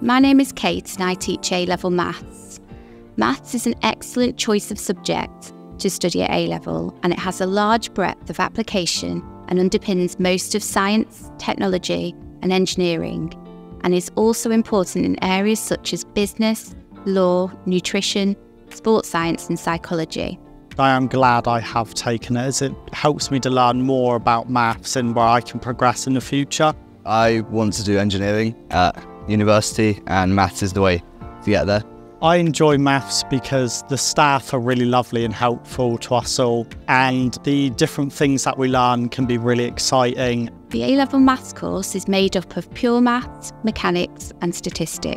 My name is Kate and I teach A-level maths. Maths is an excellent choice of subject to study at A-level, and it has a large breadth of application and underpins most of science, technology and engineering, and is also important in areas such as business, law, nutrition, sports science and psychology. I am glad I have taken it, as it helps me to learn more about maths and where I can progress in the future. I want to do engineering at university, and maths is the way to get there. I enjoy maths because the staff are really lovely and helpful to us all, and the different things that we learn can be really exciting. The A-level maths course is made up of pure maths, mechanics and statistics.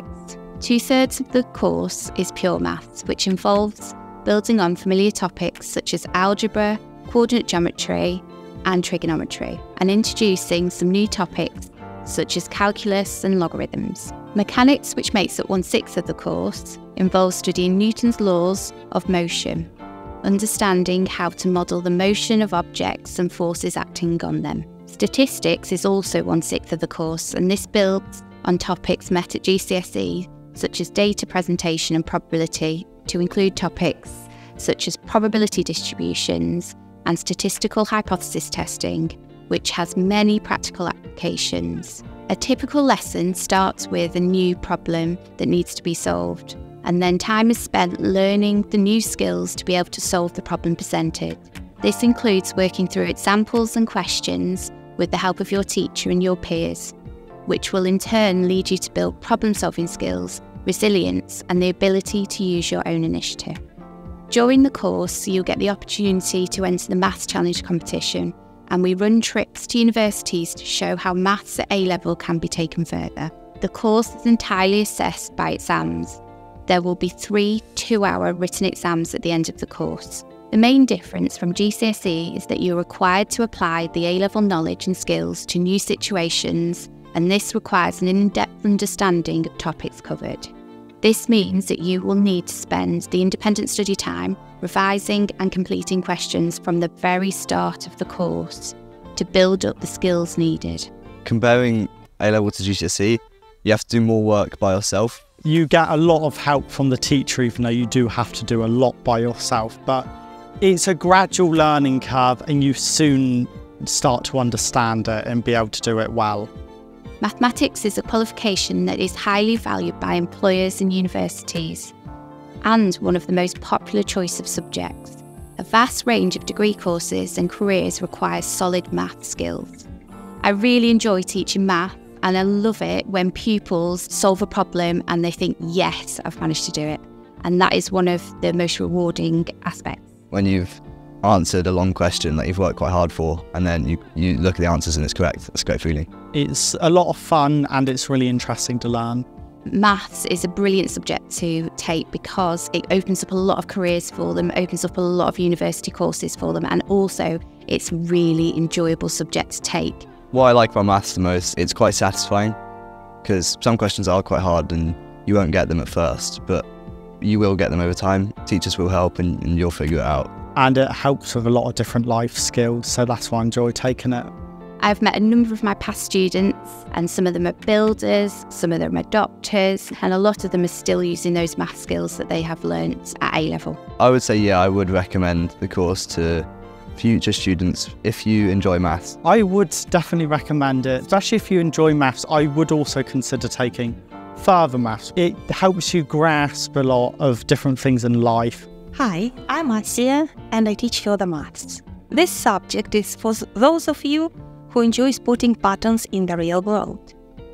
2/3 of the course is pure maths, which involves building on familiar topics such as algebra, coordinate geometry and trigonometry, and introducing some new topics such as calculus and logarithms. Mechanics, which makes up 1/6 of the course, involves studying Newton's laws of motion, understanding how to model the motion of objects and forces acting on them. Statistics is also 1/6 of the course, and this builds on topics met at GCSE, such as data presentation and probability, to include topics such as probability distributions and statistical hypothesis testing, which has many practical applications. A typical lesson starts with a new problem that needs to be solved, and then time is spent learning the new skills to be able to solve the problem presented. This includes working through examples and questions with the help of your teacher and your peers, which will in turn lead you to build problem-solving skills, resilience, and the ability to use your own initiative. During the course, you'll get the opportunity to enter the Maths Challenge competition, and we run trips to universities to show how maths at A-level can be taken further. The course is entirely assessed by exams. There will be 3 two-hour written exams at the end of the course. The main difference from GCSE is that you're required to apply the A-level knowledge and skills to new situations, and this requires an in-depth understanding of topics covered. This means that you will need to spend the independent study time revising and completing questions from the very start of the course to build up the skills needed. Comparing A-level to GCSE, you have to do more work by yourself. You get a lot of help from the teacher, even though you do have to do a lot by yourself, but it's a gradual learning curve and you soon start to understand it and be able to do it well. Mathematics is a qualification that is highly valued by employers and universities, and one of the most popular choice of subjects. A vast range of degree courses and careers require solid math skills. I really enjoy teaching math, and I love it when pupils solve a problem and they think, yes, I've managed to do it. And that is one of the most rewarding aspects. When you've answered a long question that you've worked quite hard for, and then you look at the answers and it's correct, it's a great feeling. It's a lot of fun and it's really interesting to learn. Maths is a brilliant subject to take because it opens up a lot of careers for them, opens up a lot of university courses for them, and also it's a really enjoyable subject to take. What I like about maths the most, it's quite satisfying, because some questions are quite hard and you won't get them at first, but you will get them over time. Teachers will help and you'll figure it out. And it helps with a lot of different life skills, so that's why I enjoy taking it. I've met a number of my past students, and some of them are builders, some of them are doctors, and a lot of them are still using those math skills that they have learnt at A-level. I would say, yeah, I would recommend the course to future students if you enjoy maths. I would definitely recommend it, especially if you enjoy maths. I would also consider taking further maths. It helps you grasp a lot of different things in life. Hi, I'm Asiya and I teach further maths. This subject is for those of you who enjoy spotting patterns in the real world.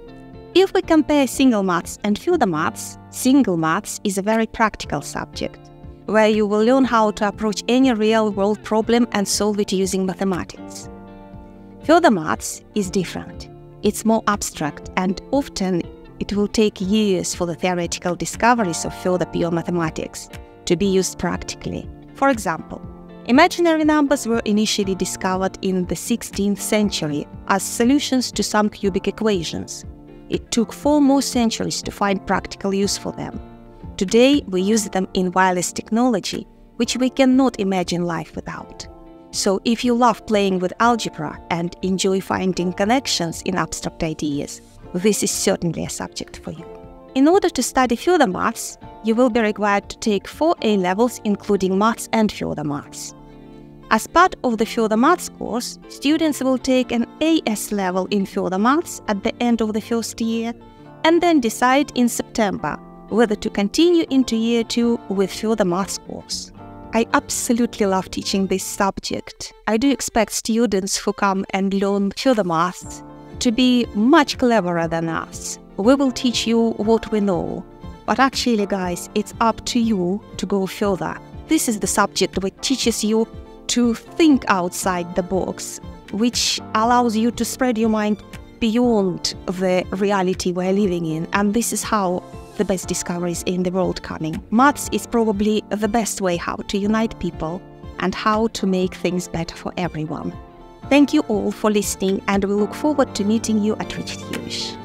If we compare single maths and further maths, single maths is a very practical subject, where you will learn how to approach any real-world problem and solve it using mathematics. Further maths is different. It's more abstract, and often it will take years for the theoretical discoveries of further pure mathematics to be used practically. For example, imaginary numbers were initially discovered in the 16th century as solutions to some cubic equations. It took 4 more centuries to find practical use for them. Today, we use them in wireless technology, which we cannot imagine life without. So if you love playing with algebra and enjoy finding connections in abstract ideas, this is certainly a subject for you. In order to study further maths, you will be required to take 4 A-levels including maths and further maths. As part of the further maths course, students will take an AS level in further maths at the end of the first year and then decide in September whether to continue into year 2 with further maths course. I absolutely love teaching this subject. I do expect students who come and learn further maths to be much cleverer than us. We will teach you what we know, but actually, guys, it's up to you to go further. This is the subject which teaches you to think outside the box, which allows you to spread your mind beyond the reality we're living in, and this is how the best discoveries in the world coming. Maths is probably the best way how to unite people and how to make things better for everyone. Thank you all for listening, and we look forward to meeting you at Huish.